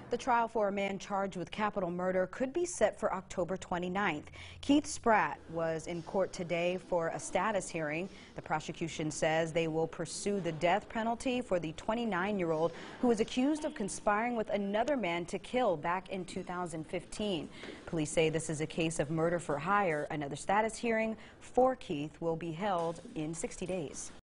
The trial for a man charged with capital murder could be set for October 29th. Keith Spratt was in court today for a status hearing. The prosecution says they will pursue the death penalty for the 29-year-old who was accused of conspiring with another man to kill back in 2015. Police say this is a case of murder for hire. Another status hearing for Keith will be held in 60 days.